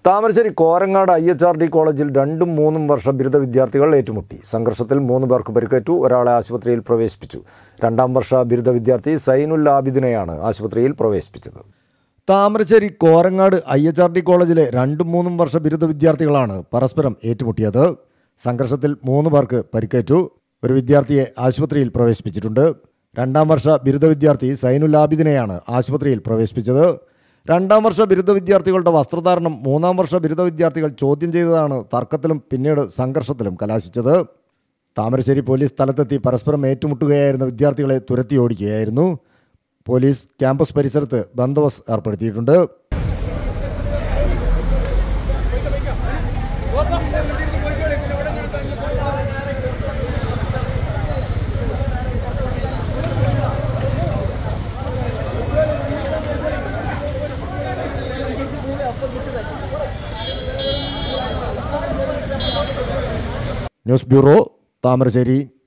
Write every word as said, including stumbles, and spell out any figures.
Thamarassery Korangad I H R D കോളേജിൽ രണ്ടും മൂന്നും വർഷ ബിരുദ വിദ്യാർത്ഥികൾ ഏറ്റുമുട്ടി. സംഘർഷത്തിൽ മൂന്ന് പേർക്ക് പരിക്കേറ്റു. ഒരാളെ ആശുപത്രിയിൽ പ്രവേശിപ്പിച്ചു. രണ്ടാം വർഷ ബിരുദ വിദ്യാർത്ഥി സൈനുൽ ആബിദിനെയാണ് ആശുപത്രിയിൽ പ്രവേശിപ്പിച്ചത്. Thamarassery Korangad I H R D കോളേജിലെ രണ്ടും മൂന്നും വർഷ ബിരുദ വിദ്യാർത്ഥികളാണ് പരസ്പരം ഏറ്റുമുട്ടിയത്. സംഘർഷത്തിൽ മൂന്ന് പേർക്ക് പരിക്കേറ്റു. ഒരു വിദ്യാർത്ഥിയെ ആശുപത്രിയിൽ പ്രവേശിപ്പിച്ചിട്ടുണ്ട്. രണ്ടാം വർഷ ബിരുദ വിദ്യാർത്ഥി സൈനുൽ ആബിദിനെയാണ് ആശുപത്രിയിൽ പ്രവേശിപ്പിച്ചത്. രണ്ടാം വർഷ ബിരുദ വിദ്യാർത്ഥികളുടെ വസ്ത്രധാരണം മൂന്നാം വർഷ ബിരുദ വിദ്യാർത്ഥികൾ ചോദ്യം ചെയ്തതാണ് തർക്കത്തിലും പിന്നീട് സംഘർഷത്തിലും കലാശിച്ചത്. താമരശ്ശേരി പോലീസ് സ്ഥലത്തെത്തി പരസ്പരം ഏറ്റുമുട്ടുകയായിരുന്ന വിദ്യാർത്ഥികളെ തുരത്തി ഓടിക്കുകയായിരുന്നു. പോലീസ് ക്യാമ്പസ് പരിസരത്ത് ബന്ദോബസ്ത് ഏർപ്പെടുത്തിയിട്ടുണ്ട്. News bureau, Thamarassery.